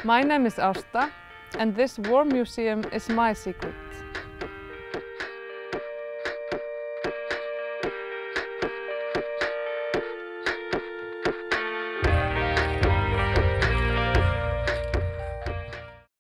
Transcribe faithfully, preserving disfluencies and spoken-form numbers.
My name is Ásta and this war museum is my secret.